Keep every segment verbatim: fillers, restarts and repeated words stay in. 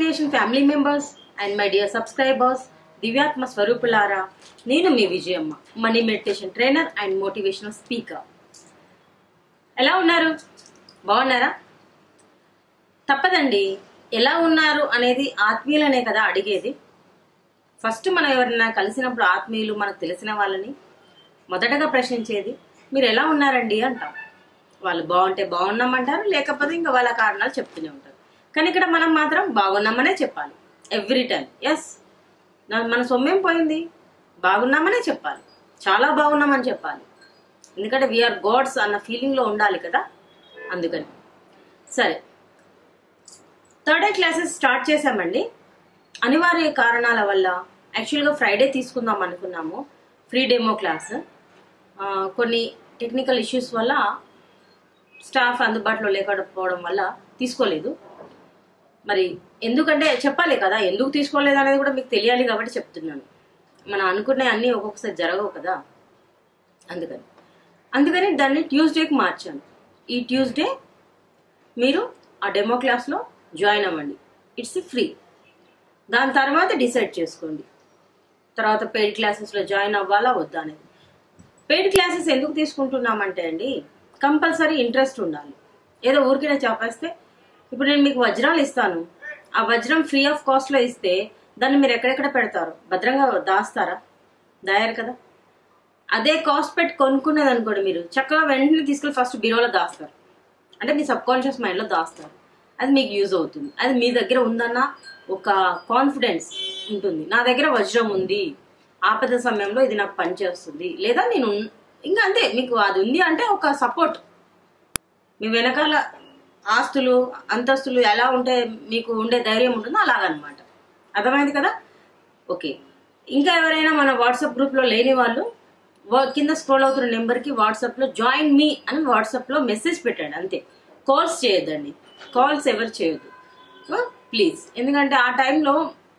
Creation family members and my dear subscribers, దివ్యాత్మ స్వరూపులారా, నేను మీ Vijayamma, money meditation trainer and motivational speaker. ఎలా ఉన్నారు? బాగున్నారా? తప్పదండి, ఎలా ఉన్నారు అనేది ఆత్మీయులనే కదా అడిగేది. ఫస్ట్ మనం ఎవరైనా కలిసినప్పుడు ఆత్మీయులు, మనకు తెలిసిన వాళ్ళని మొదటగా ప్రశ్నించేది మీరు ఎలా ఉన్నారండి అంటాం. వాళ్ళు బాగుంటే బాగున్నామంటారు, లేకపోతే ఇంకా వాళ్ళ కారణాలు చెప్తూనే ఉంటారు. కానీ ఇక్కడ మనం మాత్రం బాగున్నామనే చెప్పాలి ఎవ్రీ టైం. ఎస్, మన సొమ్మేం పోయింది, బాగున్నామనే చెప్పాలి, చాలా బాగున్నామని చెప్పాలి. ఎందుకంటే వీఆర్ గాడ్స్ అన్న ఫీలింగ్లో ఉండాలి కదా. అందుకని సరే, థర్డ్ డే క్లాసెస్ స్టార్ట్ చేసామండి. అనివార్య కారణాల వల్ల యాక్చువల్గా ఫ్రైడే తీసుకుందాం అనుకున్నాము ఫ్రీ డెమో క్లాస్. కొన్ని టెక్నికల్ ఇష్యూస్ వల్ల స్టాఫ్ అందుబాటులో లేకపోవడం వల్ల తీసుకోలేదు. మరి ఎందుకంటే చెప్పాలి కదా, ఎందుకు తీసుకోలేదు అనేది కూడా మీకు తెలియాలి కాబట్టి చెప్తున్నాను. మనం అనుకునే అన్నీ ఒక్కొక్కసారి జరగవు కదా. అందుకని అందుకని దాన్ని ట్యూస్డేకి మార్చాను. ఈ ట్యూస్డే మీరు ఆ డెమో క్లాస్లో జాయిన్ అవ్వండి. It's free. దాని తర్వాత డిసైడ్ చేసుకోండి తర్వాత పెయిడ్ క్లాసెస్లో జాయిన్ అవ్వాలా వద్దా అనేది. పెయిడ్ క్లాసెస్ ఎందుకు తీసుకుంటున్నామంటే అండి, కంపల్సరీ ఇంట్రెస్ట్ ఉండాలి. ఏదో ఊరికే చెప్పేస్తే, ఇప్పుడు నేను మీకు వజ్రాలు ఇస్తాను, ఆ వజ్రం ఫ్రీ ఆఫ్ కాస్ట్లో ఇస్తే దాన్ని మీరు ఎక్కడెక్కడ పెడతారు? భద్రంగా దాస్తారా? దాయారు కదా. అదే కాస్ట్ పెట్టి కొనుక్కునేది అనుకోండి, మీరు చక్కగా వెంటనే తీసుకెళ్ళి ఫస్ట్ బీరోలో దాస్తారు. అంటే మీ సబ్ కాన్షియస్ మైండ్లో దాస్తారు. అది మీకు యూజ్ అవుతుంది. అది మీ దగ్గర ఉందన్న ఒక కాన్ఫిడెన్స్ ఉంటుంది. నా దగ్గర వజ్రం ఉంది, ఆపద సమయంలో ఇది నాకు పనిచేస్తుంది, లేదా నేను ఇంకా అంతే. మీకు అది ఉంది అంటే ఒక సపోర్ట్. మీ వెనకాల ఆస్తులు అంతస్తులు ఎలా ఉంటే మీకు ఉండే ధైర్యం ఉంటుందో అలాగనమాట. అర్థమైంది కదా. ఓకే, ఇంకా ఎవరైనా మన వాట్సాప్ గ్రూప్లో లేని వాళ్ళు కింద స్క్రోల్ అవుతున్న నెంబర్కి వాట్సాప్లో జాయిన్ మీ అని వాట్సాప్లో మెసేజ్ పెట్టండి. అంతే, కాల్స్ చేయొద్దండి. కాల్స్ ఎవరు చేయొద్దు ప్లీజ్. ఎందుకంటే ఆ టైంలో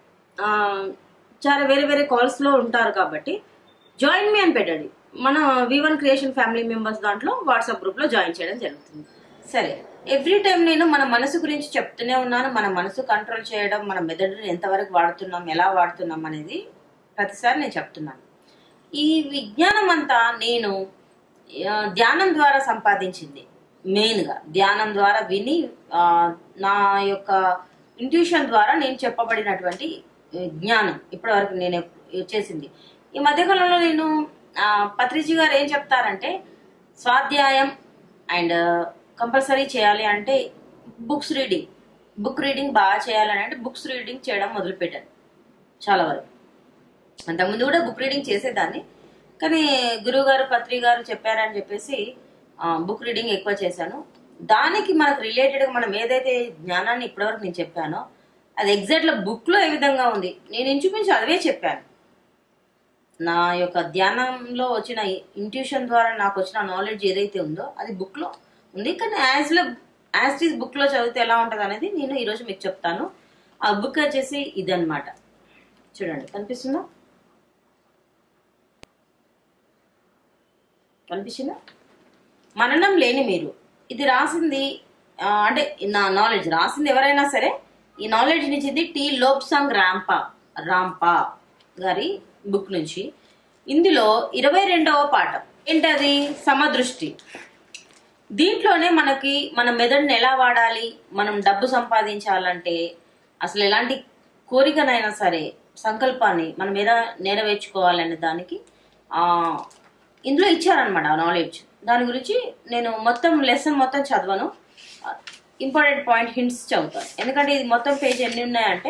చాలా వేరే వేరే కాల్స్లో ఉంటారు కాబట్టి జాయిన్ మీ అని పెట్టండి. మన V one creation family members దాంట్లో వాట్సాప్ గ్రూప్లో జాయిన్ చేయడం జరుగుతుంది. సరే, ఎవ్రీ టైం నేను మన మనసు గురించి చెప్తూనే ఉన్నాను. మన మనసు కంట్రోల్ చేయడం, మన మెదడుని ఎంతవరకు వాడుతున్నాం, ఎలా వాడుతున్నాం అనేది ప్రతిసారి నేను చెప్తున్నాను. ఈ విజ్ఞానం అంతా నేను ధ్యానం ద్వారా సంపాదించింది. మెయిన్గా ధ్యానం ద్వారా విని నా యొక్క ఇంట్యూషన్ ద్వారా నేను చెప్పబడినటువంటి జ్ఞానం ఇప్పటి వరకు నేను చేసింది. ఈ మధ్యకాలంలో నేను పత్రిజీ గారు ఏం చెప్తారంటే, స్వాధ్యాయం అండ్ కంపల్సరీ చేయాలి అంటే బుక్స్ రీడింగ్ బుక్ రీడింగ్ బాగా చేయాలని అంటే బుక్స్ రీడింగ్ చేయడం మొదలుపెట్టాను చాలా వరకు. అంతకుముందు కూడా బుక్ రీడింగ్ చేసేదాన్ని, కానీ గురువు గారు పత్రి గారు చెప్పారని చెప్పేసి బుక్ రీడింగ్ ఎక్కువ చేశాను. దానికి మనకు రిలేటెడ్గా మనం ఏదైతే జ్ఞానాన్ని ఇప్పటివరకు నేను చెప్పానో అది ఎగ్జాక్ట్గా బుక్లో ఏ విధంగా ఉంది నేను ఇంచుమించు అదే చెప్పాను. నా యొక్క ధ్యానంలో వచ్చిన ఇంట్యూషన్ ద్వారా నాకు వచ్చిన నాలెడ్జ్ ఏదైతే ఉందో అది బుక్లో ఉంది. కానీ యాజ్లో యాజ్ ఈజ్ బుక్లో చదివితే ఎలా ఉంటుంది అనేది నేను ఈరోజు మీకు చెప్తాను. ఆ బుక్ వచ్చేసి ఇదన్నమాట. చూడండి, కనిపిస్తుందా? కనిపిస్తుందా? మననం లేని మీరు. ఇది రాసింది అంటే నా నాలెడ్జ్ రాసింది ఎవరైనా సరే ఈ నాలెడ్జ్ నుంచి టీ లోబ్సాంగ్ రాంపా రాంపా గారి బుక్ నుంచి. ఇందులో ఇరవై రెండవ పాఠం ఏంటది? సమదృష్టి. దీంట్లోనే మనకి మన మెదడుని ఎలా వాడాలి, మనం డబ్బు సంపాదించాలంటే అసలు ఎలాంటి కోరికనైనా సరే సంకల్పాన్ని మనం ఎలా నెరవేర్చుకోవాలనే దానికి ఇందులో ఇచ్చారనమాట ఆ నాలెడ్జ్. దాని గురించి నేను మొత్తం లెసన్ మొత్తం చదవను, ఇంపార్టెంట్ పాయింట్ హింట్స్ చదువుతాను. ఎందుకంటే ఇది మొత్తం పేజ్ ఎన్ని ఉన్నాయంటే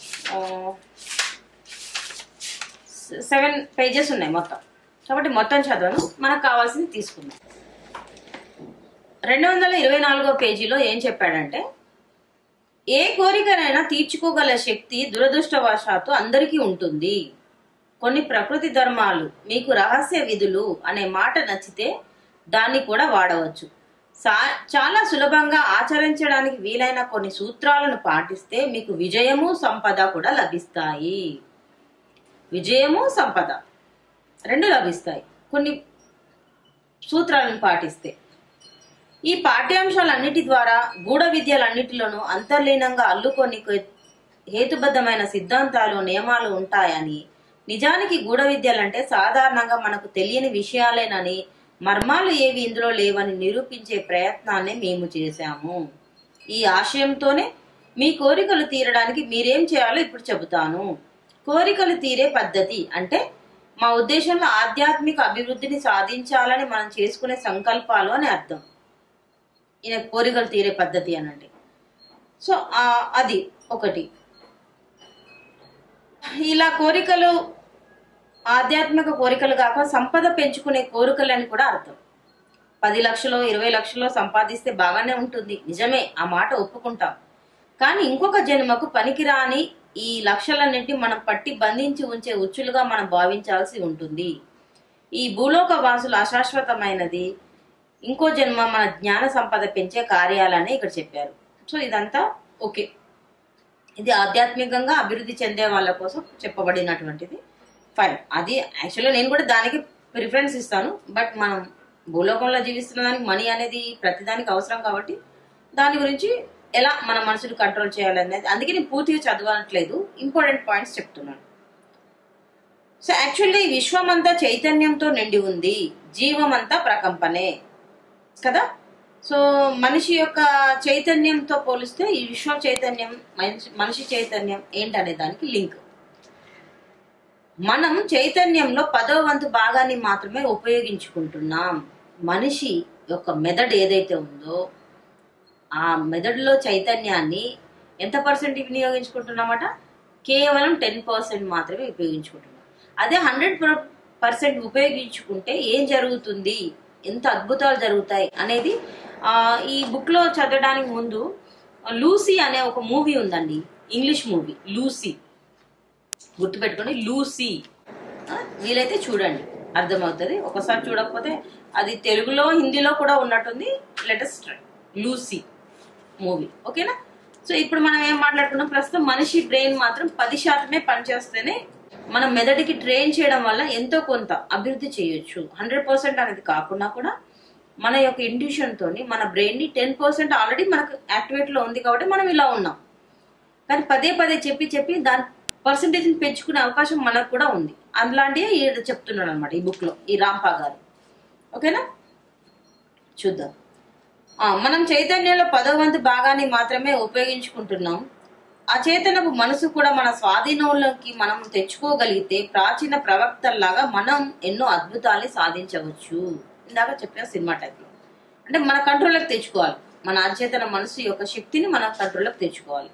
సెవెన్ పేజెస్ ఉన్నాయి మొత్తం, కాబట్టి మొత్తం చదవను. మనకు కావాల్సింది తీసుకుందాం. రెండు వందల ఇరవై నాలుగో పేజీలో ఏం చెప్పాడంటే, ఏ కోరికనైనా తీర్చుకోగల శక్తి దురదృష్టవశాత్తు అందరికీ ఉంటుంది. కొన్ని ప్రకృతి ధర్మాలు, మీకు రహస్య విధులు అనే మాట నచ్చితే దాన్ని కూడా వాడవచ్చు. సా చాలా సులభంగా ఆచరించడానికి వీలైన కొన్ని సూత్రాలను పాటిస్తే మీకు విజయము సంపద కూడా లభిస్తాయి. విజయము సంపద రెండు లభిస్తాయి కొన్ని సూత్రాలను పాటిస్తే. ఈ పాఠ్యాంశాలన్నిటి ద్వారా గూఢ విద్యలన్నిటిలోనూ అంతర్లీనంగా అల్లుకొని హేతుబద్ధమైన సిద్ధాంతాలు నియమాలు ఉంటాయని, నిజానికి గూఢ విద్యలంటే సాధారణంగా మనకు తెలియని విషయాలేనని, మర్మాలు ఏవి ఇందులో లేవని నిరూపించే ప్రయత్నాన్ని మేము చేశాము. ఈ ఆశయంతోనే మీ కోరికలు తీరడానికి మీరేం చేయాలో ఇప్పుడు చెబుతాను. కోరికలు తీరే పద్ధతి అంటే మా ఉద్దేశంలో ఆధ్యాత్మిక అభివృద్ధిని సాధించాలని మనం చేసుకునే సంకల్పాలు అని అర్థం. ఈయన కోరికలు తీరే పద్ధతి అనండి. సో అది ఒకటి. ఇలా కోరికలు ఆధ్యాత్మిక కోరికలు కాక సంపద పెంచుకునే కోరికలు అని కూడా అర్థం. పది లక్షలు ఇరవై లక్షలు సంపాదిస్తే బాగానే ఉంటుంది, నిజమే, ఆ మాట ఒప్పుకుంటాం. కానీ ఇంకొక జన్మకు పనికిరాని ఈ లక్షలన్నింటినీ మనం పట్టి బంధించి ఉంచే ఉచ్చులుగా మనం భావించాల్సి ఉంటుంది. ఈ భూలోక వాసులు అశాశ్వతమైనది, ఇంకో జన్మ మన జ్ఞాన సంపద పెంచే కార్యాలని ఇక్కడ చెప్పారు. సో ఇదంతా ఓకే, ఇది ఆధ్యాత్మికంగా అభివృద్ధి చెందే వాళ్ళ కోసం చెప్పబడినటువంటిది. ఫైన్, అది యాక్చువల్గా నేను కూడా దానికి ప్రిఫరెన్స్ ఇస్తాను. బట్ మనం భూలోకంలో జీవిస్తున్న దానికి మనీ అనేది ప్రతిదానికి అవసరం కాబట్టి దాని గురించి ఎలా మన మనసును కంట్రోల్ చేయాలనేది, అందుకే నేను పూర్తిగా చదవట్లేదు, ఇంపార్టెంట్ పాయింట్స్ చెప్తున్నాను. సో యాక్చువల్లీ ఈ విశ్వం అంతా చైతన్యంతో నిండి ఉంది, జీవం అంతా ప్రకంపనే కదా. సో మనిషి యొక్క చైతన్యంతో పోలిస్తే ఈ విశ్వ చైతన్యం, మనిషి మనిషి చైతన్యం ఏంటనే దానికి లింక్. మనం చైతన్యంలో పదో వంతు భాగాన్ని మాత్రమే ఉపయోగించుకుంటున్నాం. మనిషి యొక్క మెదడు ఏదైతే ఉందో ఆ మెదడులో చైతన్యాన్ని ఎంత పర్సెంట్ వినియోగించుకుంటున్నామట? కేవలం టెన్ పర్సెంట్ మాత్రమే ఉపయోగించుకుంటున్నాం. అదే హండ్రెడ్ పర్సెంట్ ఉపయోగించుకుంటే ఏం జరుగుతుంది, ఎంత అద్భుతాలు జరుగుతాయి అనేది ఆ ఈ బుక్ లో చదవడానికి ముందు లూసీ అనే ఒక మూవీ ఉందండి, ఇంగ్లీష్ మూవీ లూసీ, గుర్తుపెట్టుకోండి లూసీ. వీలైతే చూడండి, అర్థమవుతుంది. ఒకసారి చూడకపోతే అది తెలుగులో హిందీలో కూడా ఉన్నట్టుంది. లెటెస్ట్ లూసీ మూవీ, ఓకేనా. సో ఇప్పుడు మనం ఏం మాట్లాడుకున్నాం, ప్రస్తుతం మనిషి బ్రెయిన్ మాత్రం పది శాతమే పనిచేస్తేనే మనం మెదడుకి ట్రైన్ చేయడం వల్ల ఎంతో కొంత అభివృద్ధి చేయొచ్చు. హండ్రెడ్ పర్సెంట్ అనేది కాకుండా కూడా మన యొక్క ఇంట్యూషన్ తోని మన బ్రెయిన్ ని టెన్ పర్సెంట్ ఆల్రెడీ మనకు యాక్టివేట్ లో ఉంది కాబట్టి మనం ఇలా ఉన్నాం. కానీ పదే పదే చెప్పి చెప్పి దాని పర్సంటేజ్ పెంచుకునే అవకాశం మనకు కూడా ఉంది. అలాంటివి చెప్తున్నాడు అనమాట ఈ బుక్ లో ఈ రాంపా గారు, ఓకేనా. చూద్దాం. మనం చైతన్యంలో పదో వంతు భాగాన్ని మాత్రమే ఉపయోగించుకుంటున్నాం. అచేతనపు మనసు కూడా మన స్వాధీనంలోకి మనం తెచ్చుకోగలిగితే ప్రాచీన ప్రవక్తల్లాగా మనం ఎన్నో అద్భుతాల్ని సాధించవచ్చు. ఇందాక చెప్పిన సినిమా టైప్ లో అంటే మన కంట్రోల్లోకి తెచ్చుకోవాలి, మన అచేతన మనసు యొక్క శక్తిని మన కంట్రోల్లోకి తెచ్చుకోవాలి.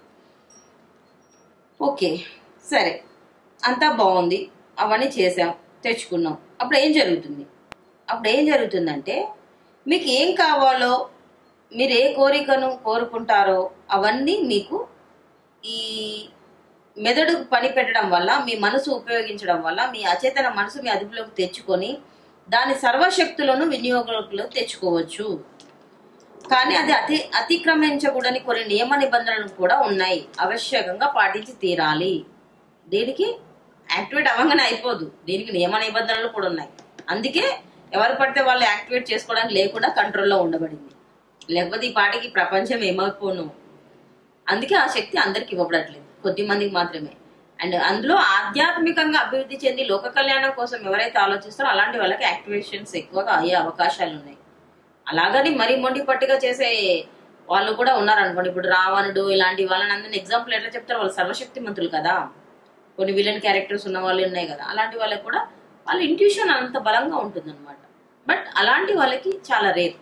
ఓకే సరే, అంతా బాగుంది, అవన్నీ చేసాం, తెచ్చుకున్నాం. అప్పుడు ఏం జరుగుతుంది? అప్పుడు ఏం జరుగుతుందంటే మీకు ఏం కావాలో, మీరు ఏ కోరికను కోరుకుంటారో అవన్నీ మీకు ఈ మెదడు పని పెట్టడం వల్ల, మీ మనసు ఉపయోగించడం వల్ల మీ అచేతన మనసు మీ అదుపులోకి తెచ్చుకొని దాని సర్వశక్తులను వినియోగంలో తెచ్చుకోవచ్చు. కానీ అది అతి అతిక్రమించకూడని కొన్ని నియమ నిబంధనలు కూడా ఉన్నాయి, ఆవశ్యకంగా పాటించి తీరాలి. దీనికి యాక్టివేట్ అవ్వగానే అయిపోదు, దీనికి నియమ నిబంధనలు కూడా ఉన్నాయి. అందుకే ఎవరు పడితే వాళ్ళు యాక్టివేట్ చేసుకోవడానికి లేకుండా కంట్రోల్లో ఉండబడింది. లేకపోతే ఈ పాటికి ప్రపంచం ఏమైపోను. అందుకే ఆ శక్తి అందరికి ఇవ్వబడట్లేదు, కొద్ది మందికి మాత్రమే. అండ్ అందులో ఆధ్యాత్మికంగా అభివృద్ధి చెంది లోక కళ్యాణం కోసం ఎవరైతే ఆలోచిస్తారో అలాంటి వాళ్ళకి యాక్టివేషన్స్ ఎక్కువగా అయ్యే అవకాశాలు ఉన్నాయి. అలాగని మరీ మొండి పట్టుగా చేసే వాళ్ళు కూడా ఉన్నారనుకోండి. ఇప్పుడు రావణుడు ఇలాంటి వాళ్ళని అందరినీ ఎగ్జాంపుల్ ఎట్లా చెప్తారు, వాళ్ళు సర్వశక్తి మంతులు కదా, కొన్ని విలన్ క్యారెక్టర్స్ ఉన్న వాళ్ళు ఉన్నాయి కదా, అలాంటి వాళ్ళకి కూడా వాళ్ళ ఇంట్యూషన్ అంత బలంగా ఉంటుంది అనమాట. బట్ అలాంటి వాళ్ళకి చాలా రేర్.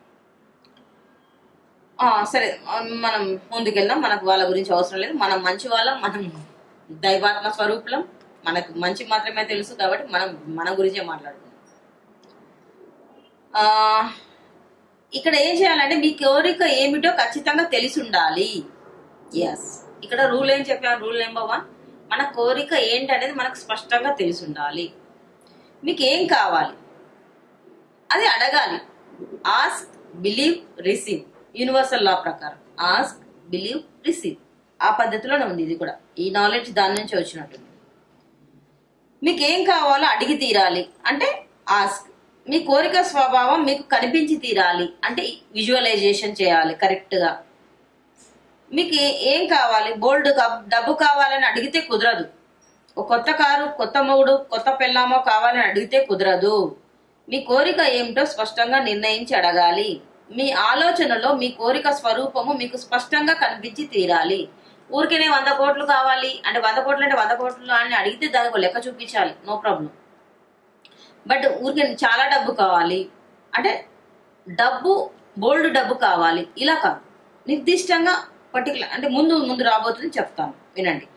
సరే మనం ముందుకెళ్దాం, మనకు వాళ్ళ గురించి అవసరం లేదు. మనం మంచి వాళ్ళం, మనం దైవాత్మ స్వరూపులం, మనకు మంచి మాత్రమే తెలుసు కాబట్టి మనం మన గురించే మాట్లాడుకుందాం. ఆ ఇక్కడ ఏం చేయాలంటే మీ కోరిక ఏమిటో ఖచ్చితంగా తెలిసి ఉండాలి. ఎస్, ఇక్కడ రూల్ ఏం చెప్పాను, రూల్ నెంబర్ వన్, మన కోరిక ఏంటి అనేది మనకు స్పష్టంగా తెలిసి ఉండాలి. మీకు ఏం కావాలి అది అడగాలి. Ask, believe, receive, universal law ప్రకారం ఆస్క్, బిలీవ్, రిసీవ్, ఆ పద్ధతిలోనే ఉంది ఇది కూడా. ఈ నాలెడ్జ్ దాని నుంచి వచ్చినట్టుంది. మీకు ఏం కావాలో అడిగి తీరాలి అంటే ఆస్క్. మీ కోరిక స్వభావం మీకు కనిపించి తీరాలి అంటే విజువలైజేషన్ చేయాలి కరెక్ట్గా. మీకు ఏం కావాలి, బోల్డ్ డబ్బు కావాలని అడిగితే కుదరదు. ఒక కొత్త కారు, కొత్త మొగుడు, కొత్త పెళ్ళామో కావాలని అడిగితే కుదరదు. మీ కోరిక ఏమిటో స్పష్టంగా నిర్ణయించి అడగాలి. మీ ఆలోచనలో మీ కోరిక స్వరూపము మీకు స్పష్టంగా కనిపించి తీరాలి. ఊరికేనే వంద కోట్లు కావాలి అంటే వంద కోట్లు అంటే వంద కోట్లు అని అడిగితే దానికి లెక్క చూపించాలి, నో ప్రాబ్లం. బట్ ఊరికే చాలా డబ్బు కావాలి అంటే డబ్బు బోల్డ్ డబ్బు కావాలి ఇలా కాదు, నిర్దిష్టంగా పర్టికులర్ అంటే ముందు ముందు రాబోతుంది చెప్తాను వినండి.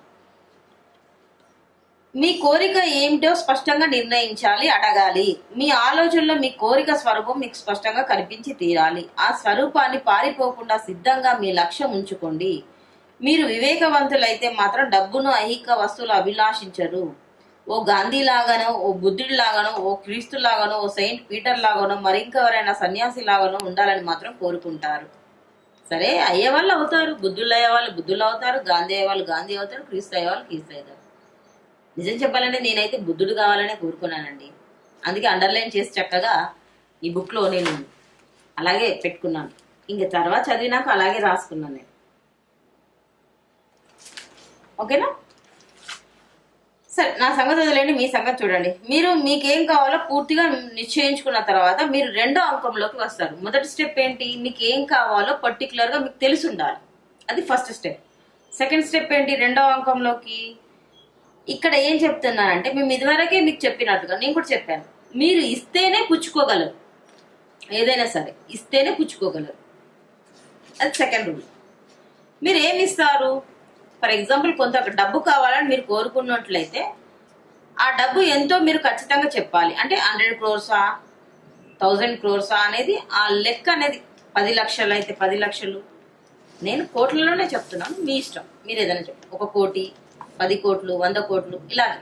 మీ కోరిక ఏమిటో స్పష్టంగా నిర్ణయించాలి, అడగాలి. మీ ఆలోచనలో మీ కోరిక స్వరూపం మీకు స్పష్టంగా కనిపించి తీరాలి. ఆ స్వరూపాన్ని పారిపోకుండా సిద్ధంగా మీ లక్ష్యం ఉంచుకోండి. మీరు వివేకవంతులైతే మాత్రం డబ్బును, ఐహిక వస్తువులు అభిలాషించరు. ఓ గాంధీ లాగానో, ఓ బుద్ధుడి లాగానో, ఓ క్రీస్తు లాగానో, ఓ సెయింట్ పీటర్ లాగానో, మరింకెవరైనా సన్యాసి లాగానో ఉండాలని మాత్రం కోరుకుంటారు. సరే, అయ్యే వాళ్ళు అవుతారు, బుద్ధుళ్ళు అయ్యే వాళ్ళు బుద్ధులు అవుతారు, గాంధీ అయ్యే వాళ్ళు గాంధీ అవుతారు, క్రీస్తు అయ్యే వాళ్ళు క్రీస్తు అవుతారు. నిజం చెప్పాలంటే నేనైతే బుద్ధుడు కావాలనే కోరుకున్నానండి. అందుకే అండర్లైన్ చేసి చక్కగా ఈ బుక్లో నేను అలాగే పెట్టుకున్నాను. ఇంక తర్వాత చదివినాక అలాగే రాసుకున్నాను నేను. ఓకేనా? సరే, నా సంగతి వదిలేండి, మీ సంగతి చూడండి. మీరు మీకేం కావాలో పూర్తిగా నిశ్చయించుకున్న తర్వాత మీరు రెండో అంకంలోకి వస్తారు. మొదటి స్టెప్ ఏంటి? మీకు ఏం కావాలో పర్టికులర్ గా మీకు తెలిసి ఉండాలి, అది ఫస్ట్ స్టెప్. సెకండ్ స్టెప్ ఏంటి? రెండో అంకంలోకి ఇక్కడ ఏం చెప్తున్నానంటే మేము ఇదివరకే మీకు చెప్పినట్టుగా నేను కూడా చెప్పాను, మీరు ఇస్తేనే పుచ్చుకోగలరు, ఏదైనా సరే ఇస్తేనే పుచ్చుకోగలరు, అది సెకండ్ రూల్. మీరు ఏమి ఇస్తారు? ఫర్ ఎగ్జాంపుల్ కొంత డబ్బు కావాలని మీరు కోరుకున్నట్లయితే ఆ డబ్బు ఎంతో మీరు ఖచ్చితంగా చెప్పాలి. అంటే హండ్రెడ్ క్రోర్సా థౌజండ్ క్రోర్సా అనేది ఆ లెక్క అనేది, పది లక్షలు అయితే పది లక్షలు, నేను కోట్లలోనే చెప్తున్నాను, మీ ఇష్టం, మీరు ఏదైనా చెప్పండి. ఒక కోటి, పది కోట్లు, వంద కోట్లు, ఇలాగే.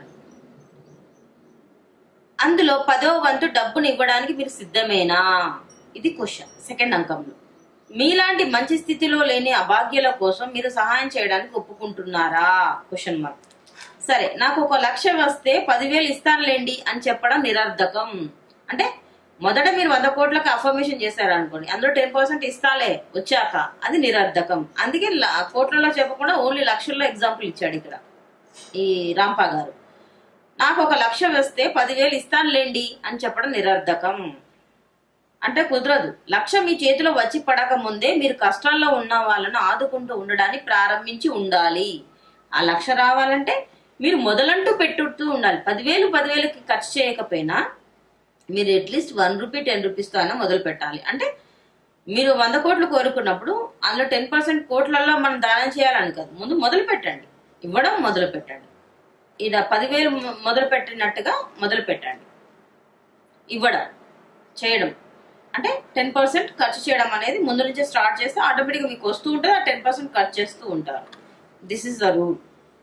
అందులో పదో వంతు డబ్బుని ఇవ్వడానికి మీరు సిద్ధమేనా? ఇది క్వశ్చన్ సెకండ్ అంకంలో. మీలాంటి మంచి స్థితిలో లేని అభాగ్యుల కోసం మీరు సహాయం చేయడానికి ఒప్పుకుంటున్నారా? Question mark. సరే, నాకు ఒక లక్ష వస్తే పదివేలు ఇస్తానులేండి అని చెప్పడం నిరర్ధకం. అంటే మొదట మీరు వంద కోట్లకు అఫర్మేషన్ చేశారనుకోండి, అందులో టెన్ పర్సెంట్ ఇస్తాలే వచ్చాక, అది నిరర్ధకం. అందుకే కోట్లలో చెప్పకుండా ఓన్లీ లక్షల్లో ఎగ్జాంపుల్ ఇచ్చాడు ఇక్కడ ఈ రాంపా గారు. నాకు ఒక లక్ష వస్తే పదివేలు ఇస్తానులేండి అని చెప్పడం నిరర్ధకం. అంటే కుదరదు. లక్ష మీ చేతిలో వచ్చి పడక ముందే మీరు కష్టాల్లో ఉన్న వాళ్ళను ఆదుకుంటూ ఉండడాన్ని ప్రారంభించి ఉండాలి. ఆ లక్ష రావాలంటే మీరు మొదలంటూ పెట్టుతూ ఉండాలి. పదివేలు పదివేలకి ఖర్చు చేయకపోయినా మీరు అట్లీస్ట్ వన్ రూపీ టెన్ రూపీస్తో అయినా మొదలు పెట్టాలి. అంటే మీరు వంద కోట్లు కోరుకున్నప్పుడు అందులో టెన్ పర్సెంట్ కోట్లలో మనం దానం చేయాలని కాదు, ముందు మొదలు పెట్టండి, ఇవ్వడం మొదలు పెట్టండి. ఇలా పదివేలు మొదలు పెట్టినట్టుగా మొదలు పెట్టండి ఇవ్వడం, చేయడం. అంటే టెన్ పర్సెంట్ ఖర్చు చేయడం అనేది ముందు నుంచే స్టార్ట్ చేస్తే ఆటోమేటిక్గా మీకు వస్తూ ఉంటుంది, ఆ టెన్ పర్సెంట్ ఖర్చు చేస్తూ ఉంటారు. This is the rule.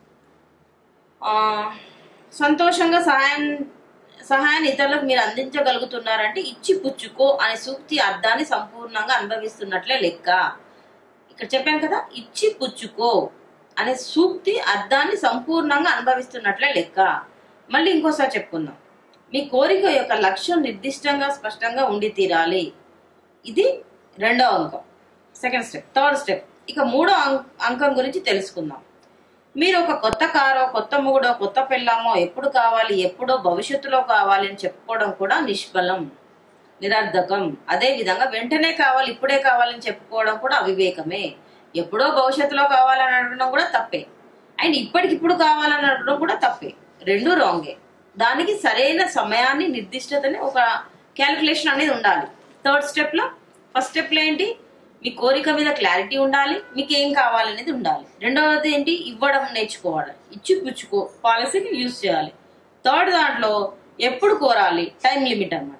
సంతోషంగా సహాయం సహాయాన్ని ఇతరులకు మీరు అందించగలుగుతున్నారంటే ఇచ్చి పుచ్చుకో అనే సూక్తి అర్థాన్ని సంపూర్ణంగా అనుభవిస్తున్నట్లే లెక్క. ఇక్కడ చెప్పాను కదా, ఇచ్చి పుచ్చుకో అనే సూక్తి అర్థాన్ని సంపూర్ణంగా అనుభవిస్తున్నట్లే లెక్క. మళ్ళీ ఇంకోసారి చెప్పుకుందాం. మీ కోరిక యొక్క లక్ష్యం నిర్దిష్టంగా స్పష్టంగా ఉండి తీరాలి. ఇది రెండో అంకం, సెకండ్ స్టెప్. థర్డ్ స్టెప్, ఇక మూడో అంకం గురించి తెలుసుకుందాం. మీరు ఒక కొత్త కారో, కొత్త మొగుడో, కొత్త పెళ్ళామో ఎప్పుడు కావాలి, ఎప్పుడో భవిష్యత్తులో కావాలి అని చెప్పుకోవడం కూడా నిష్ఫలం, నిరర్ధకం. అదే విధంగా వెంటనే కావాలి, ఇప్పుడే కావాలని చెప్పుకోవడం కూడా అవివేకమే. ఎప్పుడో భవిష్యత్తులో కావాలని అనడం కూడా తప్పే, అండ్ ఇప్పటికిప్పుడు కావాలని అనడం కూడా తప్పే. రెండు రాంగే. దానికి సరైన సమయాన్ని, నిర్దిష్టతని, ఒక క్యాలిక్యులేషన్ అనేది ఉండాలి. థర్డ్ స్టెప్ లో, ఫస్ట్ స్టెప్ లో ఏంటి? మీ కోరిక మీద క్లారిటీ ఉండాలి, మీకు ఏం కావాలనేది ఉండాలి. రెండవది ఏంటి? ఇవ్వడం నేర్చుకోవాలి, ఇచ్చి పుచ్చుకో పాలసీని యూజ్ చేయాలి. థర్డ్ దాంట్లో ఎప్పుడు కోరాలి, టైం లిమిట్ అన్నమాట.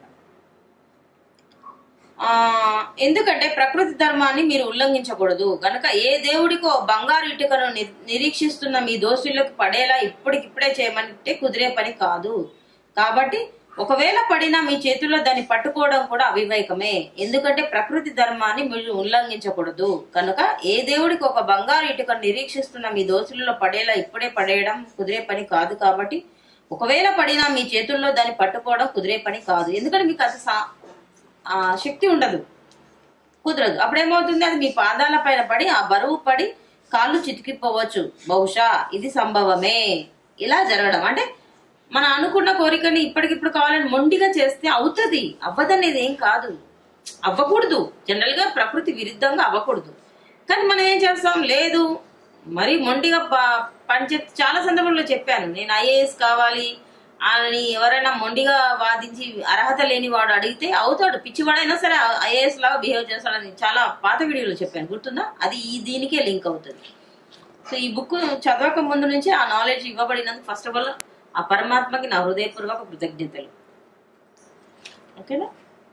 ఆ ఎందుకంటే ప్రకృతి ధర్మాన్ని మీరు ఉల్లంఘించకూడదు కనుక ఏ దేవుడికో బంగారు ఇటుకను నిరీక్షిస్తున్న మీ దోషులకు పడేలా ఇప్పటికిప్పుడే చేయమంటే కుదిరే పని కాదు. కాబట్టి ఒకవేళ పడినా మీ చేతుల్లో దాన్ని పట్టుకోవడం కూడా అవివేకమే. ఎందుకంటే ప్రకృతి ధర్మాన్ని మీరు ఉల్లంఘించకూడదు కనుక ఏ దేవుడికి ఒక బంగారు ఇటుకను నిరీక్షిస్తున్న మీ దోషులలో పడేలా ఇప్పుడే పడేయడం కుదిరే పని కాదు. కాబట్టి ఒకవేళ పడినా మీ చేతుల్లో దాన్ని పట్టుకోవడం కుదిరే పని కాదు. ఎందుకంటే మీకు అసలు ఆ శక్తి ఉండదు, కుదరదు. అప్పుడేమవుతుంది? అది మీ పాదాల పైన పడి ఆ బరువు పడి కాళ్ళు చితికిపోవచ్చు, బహుశా ఇది సంభవమే. ఇలా జరగడం అంటే మనం అనుకున్న కోరికని ఇప్పటికిప్పుడు కావాలని మొండిగా చేస్తే అవుతుంది, అవ్వదనేది ఏం కాదు, అవ్వకూడదు. జనరల్ గా ప్రకృతి విరుద్ధంగా అవ్వకూడదు. కానీ మనం ఏం చేస్తాం, లేదు మరి మొండిగా పనిచేస్తే చాలా సందర్భంలో చెప్పాను నేను, ఐఏఎస్ కావాలి అని ఎవరైనా మొండిగా వాదించి అర్హత లేని వాడు అడిగితే అవుతాడు, పిచ్చివాడైనా సరే ఐఏఎస్ లాగా బిహేవ్ చేస్తాడని చాలా పాత వీడియోలో చెప్పాను, గుర్తుందా? అది ఈ దీనికే లింక్ అవుతుంది. సో ఈ బుక్ చదవక ముందు నుంచి ఆ నాలెడ్జ్ ఇవ్వబడినందుకు ఫస్ట్ ఆఫ్ ఆల్ ఆ పరమాత్మకి నా హృదయపూర్వక కృతజ్ఞతలు. ఓకేనా?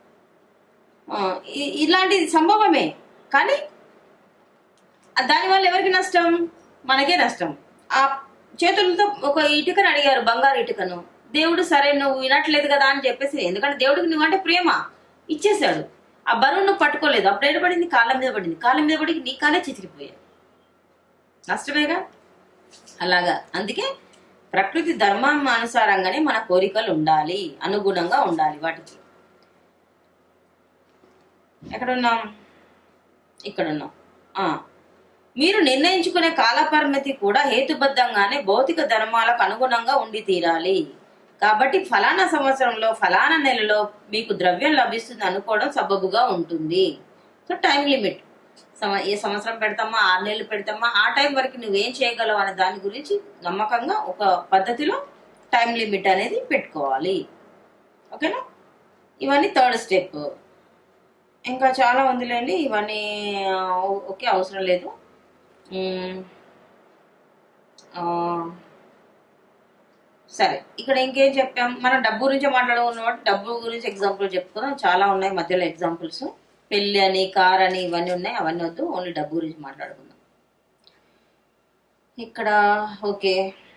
ఇలాంటిది సంభవమే, కానీ దానివల్ల ఎవరికి నష్టం? మనకే నష్టం. ఆ చేతులతో ఒక ఇటుకను అడిగారు, బంగారు ఇటుకను. దేవుడు సరే నువ్వు వినట్లేదు కదా అని చెప్పేసి, ఎందుకంటే దేవుడికి నువ్వంటే ప్రేమ, ఇచ్చేసాడు. ఆ బరువు నువ్వు పట్టుకోలేదు, అప్పుడు ఏడు పడింది, కాళ్ళ మీద పడింది. కాళ్ళ మీద పడి నీ కాలే చితికిపోయాయి, నష్టమేగా. అలాగా అందుకే ప్రకృతి ధర్మం అనుసారంగానే మన కోరికలు ఉండాలి, అనుగుణంగా ఉండాలి వాటికి. ఎక్కడున్నాం? ఇక్కడున్నాం. ఆ మీరు నిర్ణయించుకునే కాల పరిమితి కూడా హేతుబద్ధంగానే భౌతిక ధర్మాలకు అనుగుణంగా ఉండి తీరాలి. కాబట్టి ఫలానా సంవత్సరంలో ఫలానా నెలలో మీకు ద్రవ్యం లభిస్తుంది అనుకోవడం సబబుగా ఉంటుంది. సో టైం లిమిట్, ఏ సంవత్సరం పెడతామా, ఆరు నెలలు పెడతామా, ఆ టైం వరకు నువ్వేం చేయగలవు అనే దాని గురించి నమ్మకంగా ఒక పద్ధతిలో టైం లిమిట్ అనేది పెట్టుకోవాలి. ఓకేనా? ఇవన్నీ థర్డ్ స్టెప్. ఇంకా చాలా ఉందిలేండి, ఇవన్నీ ఓకే అవసరం లేదు. సరే, ఇక్కడ ఇంకేం చెప్పాం, మనం డబ్బు గురించి మాట్లాడుకున్నాం కాబట్టి డబ్బు గురించి ఎగ్జాంపుల్ చెప్పుకుందాం. చాలా ఉన్నాయి మధ్యలో ఎగ్జాంపుల్స్, పెళ్లి అని, కార్ అని, ఇవన్నీ ఉన్నాయి. అవన్నీ వద్దు, ఓన్లీ డబ్బు గురించి మాట్లాడుకుందాం ఇక్కడ. ఓకే,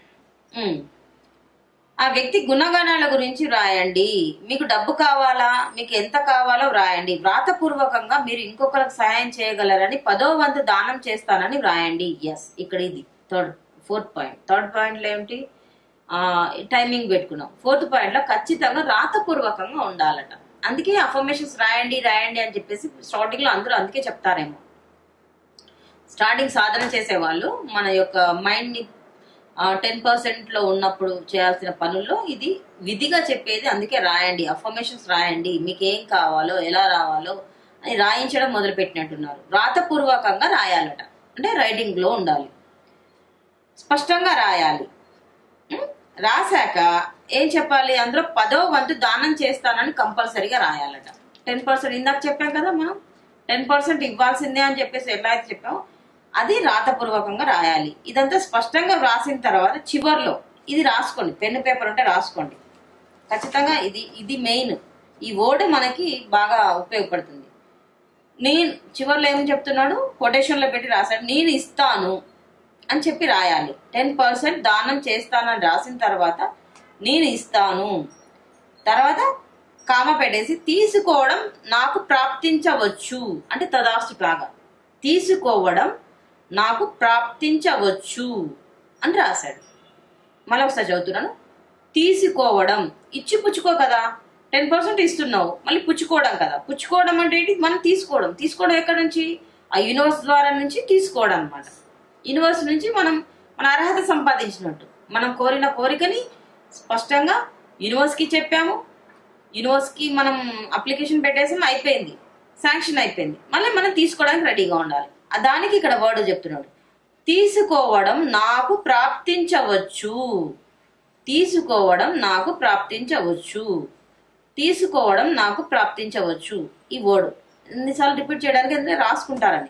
ఆ వ్యక్తి గుణగణాల గురించి రాయండి. మీకు డబ్బు కావాలా, మీకు ఎంత కావాలో వ్రాయండి. వ్రాతపూర్వకంగా మీరు ఇంకొకరికి సహాయం చేయగలరని, పదో వంతు దానం చేస్తానని వ్రాయండి. ఎస్, ఇక్కడ ఇది థర్డ్ ఫోర్త్ పాయింట్. థర్డ్ పాయింట్లో ఏమిటి? ఆ టైమింగ్ పెట్టుకున్నాం. ఫోర్త్ పాయింట్ లో ఖచ్చితంగా రాతపూర్వకంగా ఉండాలట. అందుకే అఫర్మేషన్స్ రాయండి రాయండి అని చెప్పేసి స్టార్టింగ్ లో అందరూ అందుకే చెప్తారేమో. స్టార్టింగ్ సాధన చేసే వాళ్ళు మన యొక్క మైండ్ ని టెన్ పర్సెంట్ లో ఉన్నప్పుడు చేయాల్సిన పనుల్లో ఇది విధిగా చెప్పేది. అందుకే రాయండి, అఫర్మేషన్స్ రాయండి, మీకు ఏం కావాలో ఎలా రావాలో అని రాయించడం మొదలు పెట్టినట్టున్నారు. రాతపూర్వకంగా రాయాలట, అంటే రైటింగ్ లో ఉండాలి, స్పష్టంగా రాయాలి. రాశాక ఏం చెప్పాలి, అందులో పదో వంతు దానం చేస్తానని కంపల్సరీగా రాయాలట. టెన్ పర్సెంట్ ఇందాక చెప్పాం కదా మనం, టెన్ పర్సెంట్ ఇవ్వాల్సిందే అని చెప్పేసి ఎలా అయితే చెప్పామో అది రాతపూర్వకంగా రాయాలి. ఇదంతా స్పష్టంగా రాసిన తర్వాత చివర్లో ఇది రాసుకోండి, పెన్ను పేపర్ ఉంటే రాసుకోండి ఖచ్చితంగా. ఇది ఇది మెయిన్, ఈ వర్డ్ మనకి బాగా ఉపయోగపడుతుంది. నేను చివర్లో ఏమని చెప్తున్నాడు, కొటేషన్ లో పెట్టి రాశాడు, నేను ఇస్తాను అని చెప్పి రాయాలి. టెన్ పర్సెంట్ దానం చేస్తానని రాసిన తర్వాత నేను ఇస్తాను, తర్వాత కామ పెట్టేసి తీసుకోవడం నాకు ప్రాప్తించవచ్చు అంటే తదాస్తు లాగా, తీసుకోవడం నాకు ప్రాప్తించవచ్చు అని రాశాడు. మళ్ళీ ఒకసారి చదువుతున్నాను, తీసుకోవడం ఇచ్చి పుచ్చుకో కదా, టెన్ పర్సెంట్ ఇస్తున్నావు, మళ్ళీ పుచ్చుకోవడం కదా. పుచ్చుకోవడం అంటే ఏంటి, మనం తీసుకోవడం. తీసుకోవడం ఎక్కడి నుంచి, ఆ యూనివర్స్ ద్వారా నుంచి తీసుకోవడం అనమాట. యూనివర్స్ నుంచి మనం మన అర్హత సంపాదించినట్టు, మనం కోరిన కోరికని స్పష్టంగా యూనివర్స్కి చెప్పాము, యూనివర్స్కి మనం అప్లికేషన్ పెట్టేసాం, అయిపోయింది, శాంక్షన్ అయిపోయింది. మళ్ళీ మనం తీసుకోవడానికి రెడీగా ఉండాలి. దానికి ఇక్కడ వర్డ్ చెప్తున్నాడు, తీసుకోవడం నాకు ప్రాప్తించవచ్చు, తీసుకోవడం నాకు ప్రాప్తించవచ్చు, తీసుకోవడం నాకు ప్రాప్తించవచ్చు. ఈ వర్డ్ ఎన్నిసార్లు రిపీట్ చేయడానికి ఎందుకంటే రాసుకుంటారని.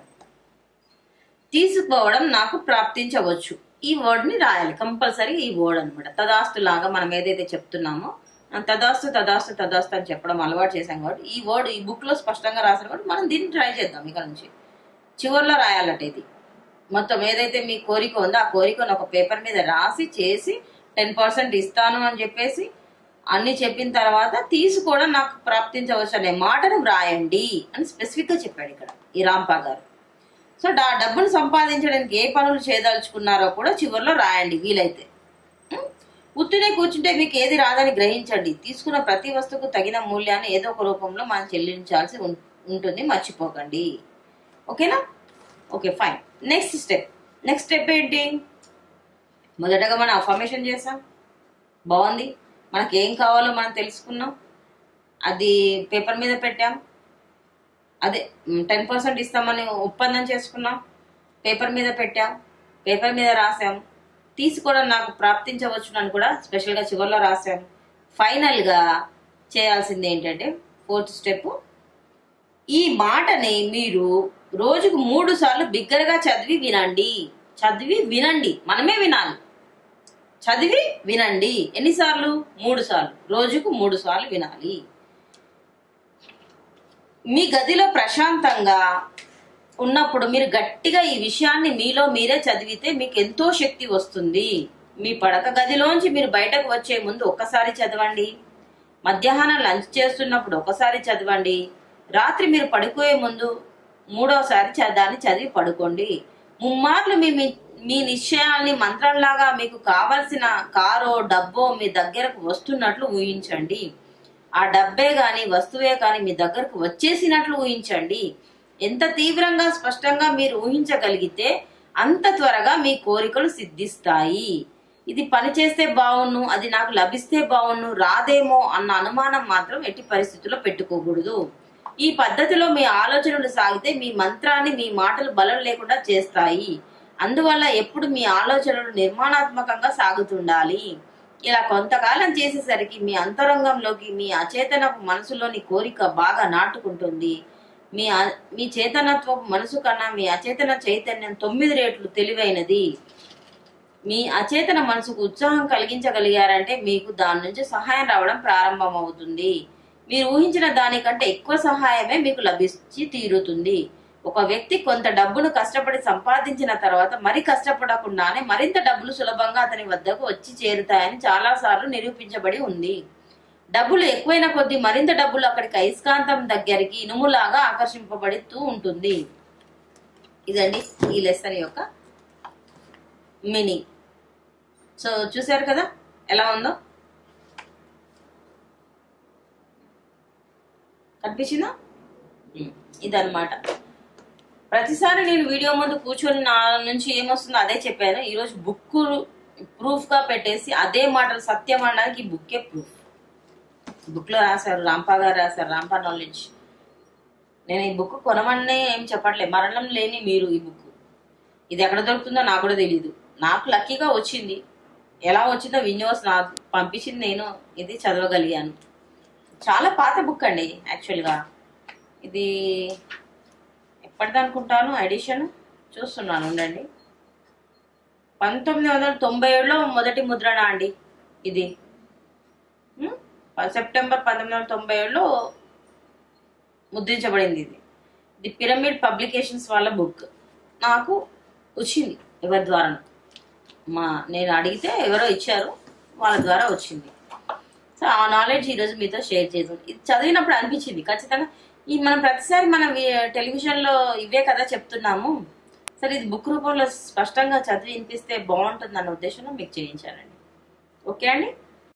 తీసుకోవడం నాకు ప్రాప్తించవచ్చు, ఈ వర్డ్ ని రాయాలి కంపల్సరీ. ఈ వర్డ్ అనమాట తదాస్తు లాగా మనం ఏదైతే చెప్తున్నామో తదాస్తు తదాస్తు తదాస్తు అని చెప్పడం అలవాటు చేశాం కాబట్టి ఈ వర్డ్ ఈ బుక్ లో స్పష్టంగా రాశారు కాబట్టి మనం దీన్ని ట్రై చేద్దాం. ఇక్కడ నుంచి చివరిలో రాయాలట. ఇది మొత్తం ఏదైతే మీ కోరిక ఉందో ఆ కోరికను ఒక పేపర్ మీద రాసి చేసి టెన్ పర్సెంట్ ఇస్తాను అని చెప్పేసి అన్ని చెప్పిన తర్వాత తీసుకోవడం నాకు ప్రాప్తించవచ్చు అనే మాటను రాయండి అని స్పెసిఫిక్ గా చెప్పాడు ఇక్కడ ఈ రాంపా గారు. సో ఆ డబ్బును సంపాదించడానికి ఏ పనులు చేయదలుచుకున్నారో కూడా చివరిలో రాయండి వీలైతే. ఉత్తునే కూర్చుంటే మీకు ఏది రాదని గ్రహించండి. తీసుకున్న ప్రతి వస్తువుకు తగిన మూల్యాన్ని ఏదో ఒక రూపంలో మనం చెల్లించాల్సి ఉంటుంది, మర్చిపోకండి. ఓకేనా? Okay fine. Next step next step ఏంటి? మొదటగా మనం అఫర్మేషన్ చేసాం, బాగుంది, మనకి ఏం కావాలో మనం తెలుసుకున్నాం, అది పేపర్ మీద పెట్టాం, అదే టెన్ పర్సెంట్ ఇస్తామని ఒప్పందం చేసుకున్నాం, పేపర్ మీద పెట్టాం, పేపర్ మీద రాసాం, తీసుకోవడం నాకు ప్రాప్తించవచ్చు అని కూడా స్పెషల్గా చివరిలో రాసాం. ఫైనల్గా చేయాల్సింది ఏంటంటే ఫోర్త్ స్టెప్, ఈ మాటని మీరు రోజుకు మూడు సార్లు బిగ్గరగా చదివి వినండి. చదివి వినండి, మనమే వినాలి. చదివి వినండి. ఎన్నిసార్లు? మూడు సార్లు. రోజుకు మూడు సార్లు వినాలి. మీ గదిలో ప్రశాంతంగా ఉన్నప్పుడు మీరు గట్టిగా ఈ విషయాన్ని మీలో మీరే చదివితే మీకు ఎంతో శక్తి వస్తుంది. మీ పడక గదిలోంచి మీరు బయటకు వచ్చే ముందు ఒక్కసారి చదవండి, మధ్యాహ్నం లంచ్ చేస్తున్నప్పుడు ఒకసారి చదవండి, రాత్రి మీరు పడుకోయే ముందు మూడోసారి దాన్ని చదివి పడుకోండి. ముమ్మార్లు మీ మీ నిశ్చయాల్ని మంత్రంలాగా మీకు కావలసిన కారో డబ్బో మీ దగ్గరకు వస్తున్నట్లు ఊహించండి. ఆ డబ్బే గాని వస్తువే కానీ మీ దగ్గరకు వచ్చేసినట్లు ఊహించండి. ఎంత తీవ్రంగా స్పష్టంగా మీరు ఊహించగలిగితే అంత త్వరగా మీ కోరికలు సిద్ధిస్తాయి. ఇది పని చేస్తే బావును, అది నాకు లభిస్తే బావును, రాదేమో అన్న అనుమానం మాత్రం ఎట్టి పరిస్థితుల్లో పెట్టుకోకూడదు. ఈ పద్ధతిలో మీ ఆలోచనలు సాగితే మీ మంత్రాన్ని మీ మాటలు బలం లేకుండా చేస్తాయి. అందువల్ల ఎప్పుడు మీ ఆలోచనలు నిర్మాణాత్మకంగా సాగుతుండాలి. ఇలా కొంతకాలం చేసేసరికి మీ అంతరంగంలోకి మీ అచేతనపు మనసులోని కోరిక బాగా నాటుకుంటుంది. మీ మీ చేతనత్వపు మనసు కన్నా మీ అచేతన చైతన్యం తొమ్మిది రేట్లు తెలివైనది. మీ అచేతన మనసుకు ఉత్సాహం కలిగించగలిగారంటే మీకు దాని నుంచి సహాయం రావడం ప్రారంభం అవుతుంది. మీరు ఊహించిన దానికంటే ఎక్కువ సహాయమే మీకు లభించి తీరుతుంది. ఒక వ్యక్తి కొంత డబ్బును కష్టపడి సంపాదించిన తర్వాత మరి కష్టపడకుండానే మరింత డబ్బులు సులభంగా అతని వద్దకు వచ్చి చేరుతాయని చాలా సార్లు నిరూపించబడి ఉంది. డబ్బులు ఎక్కువైన కొద్దీ మరింత డబ్బులు అక్కడికి అయస్కాంతం దగ్గరికి ఇనుములాగా ఆకర్షింపబడుతూ ఉంటుంది. ఇదండి ఈ లెసన్ యొక్క మీనింగ్. సో చూసారు కదా ఎలా ఉందో, కనిపించిందా? ఇదన్నమాట. ప్రతిసారి నేను వీడియో ముందు కూర్చొని నా నుంచి ఏమొస్తుందో అదే చెప్పాను. ఈరోజు బుక్ ప్రూఫ్ గా పెట్టేసి అదే మాటలు సత్యం అనడానికి ఈ బుక్కే ప్రూఫ్. బుక్ లో రాశారు, రాంపా గారు రాశారు, రాంపా నాలెడ్జ్. నేను ఈ బుక్ కొనమనే ఏం చెప్పట్లేదు, మరణం లేని మీరు ఈ బుక్. ఇది ఎక్కడ దొరుకుతుందో నాకు కూడా తెలీదు. నాకు లక్కీగా వచ్చింది. ఎలా వచ్చిందో విన్యోస్ నా పంపించింది, నేను ఇది చదవగలిగాను. చాలా పాత బుక్ అండి యాక్చువల్గా. ఇది ఎప్పటిది అనుకుంటాను, ఎడిషన్ చూస్తున్నాను ఉండండి. పంతొమ్మిది వందల తొంభై ఏడులో మొదటి ముద్రణ అండి ఇది. సెప్టెంబర్ పంతొమ్మిది వందల తొంభై ఏడులో ముద్రించబడింది ఇది. ది పిరమిడ్ పబ్లికేషన్స్ వాళ్ళ బుక్. నాకు వచ్చింది ఎవరి ద్వారా, మా నేను అడిగితే ఎవరో ఇచ్చారు, వాళ్ళ ద్వారా వచ్చింది. సో ఆ నాలెడ్జ్ ఈరోజు మీతో షేర్ చేసాం. ఇది చదివినప్పుడు అనిపించింది ఖచ్చితంగా ఈ మనం ప్రతిసారి మనం టెలివిజన్లో ఇవే కదా చెప్తున్నాము, సరే ఇది బుక్ రూపంలో స్పష్టంగా చదివి వినిపిస్తే బాగుంటుంది అన్న ఉద్దేశంలో మీకు చేయించానండి. ఓకే అండి.